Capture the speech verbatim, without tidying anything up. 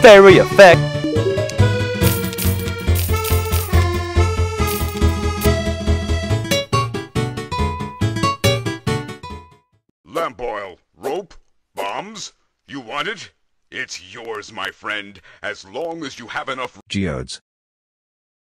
Fairy effect. Lamp oil, rope, bombs? You want it? It's yours, my friend, as long as you have enough Geodes.